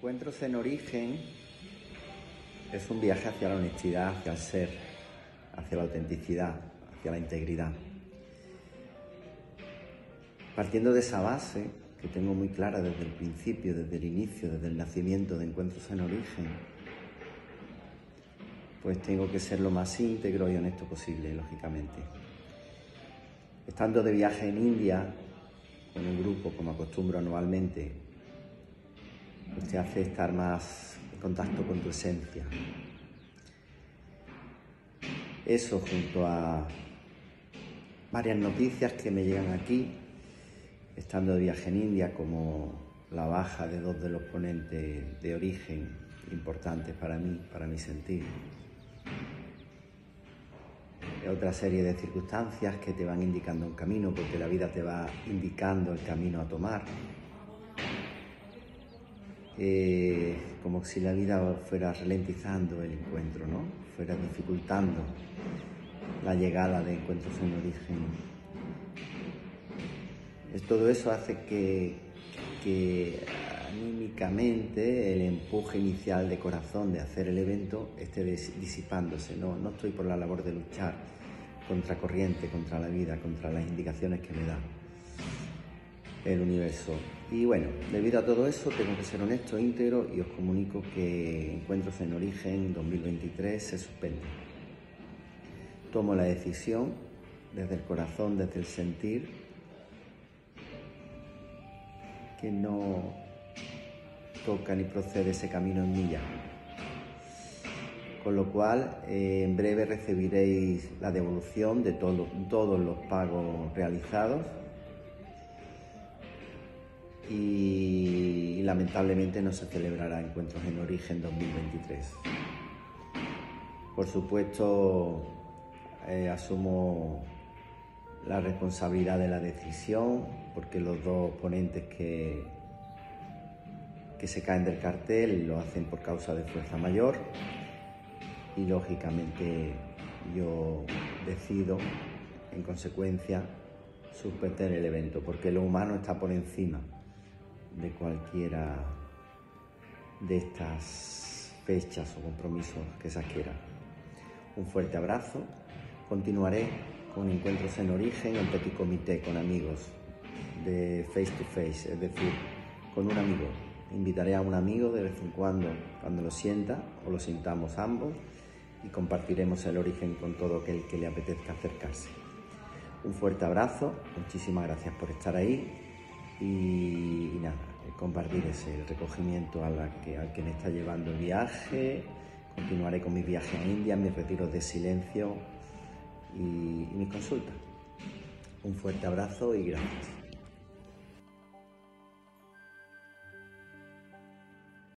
Encuentros en Origen es un viaje hacia la honestidad, hacia el ser, hacia la autenticidad, hacia la integridad. Partiendo de esa base, que tengo muy clara desde el principio, desde el inicio, desde el nacimiento de Encuentros en Origen, pues tengo que ser lo más íntegro y honesto posible, lógicamente. Estando de viaje en India, con un grupo, como acostumbro anualmente, pues te hace estar más en contacto con tu esencia. Eso, junto a varias noticias que me llegan aquí, estando de viaje en India, como la baja de dos de los ponentes de Origen importantes para mí, para mi sentir. Otra serie de circunstancias que te van indicando un camino, porque la vida te va indicando el camino a tomar. Como si la vida fuera ralentizando el encuentro, ¿no? Fuera dificultando la llegada de Encuentros en Origen. Todo eso hace que anímicamente el empuje inicial de corazón de hacer el evento esté disipándose. No estoy por la labor de luchar contra corriente, contra la vida, contra las indicaciones que me da el universo. Y bueno, debido a todo eso tengo que ser honesto, íntegro, y os comunico que Encuentros en Origen 2023 se suspende. Tomo la decisión desde el corazón, desde el sentir, que no toca ni procede ese camino en mí ya. Con lo cual, en breve recibiréis la devolución de todos los pagos realizados y lamentablemente no se celebrará Encuentros en Origen 2023. Por supuesto, asumo la responsabilidad de la decisión, porque los dos ponentes que se caen del cartel lo hacen por causa de fuerza mayor, y lógicamente yo decido en consecuencia suspender el evento, porque lo humano está por encima de cualquiera de estas fechas o compromisos que se adquieran. Un fuerte abrazo. Continuaré con Encuentros en Origen en petit comité, con amigos, de face to face, es decir, con un amigo. Invitaré a un amigo de vez en cuando lo sienta o lo sintamos ambos, y compartiremos el origen con todo aquel que le apetezca acercarse. Un fuerte abrazo, muchísimas gracias por estar ahí, y nada, compartir ese recogimiento al que me está llevando el viaje. Continuaré con mis viajes a India, mis retiros de silencio y mis consultas. Un fuerte abrazo y gracias.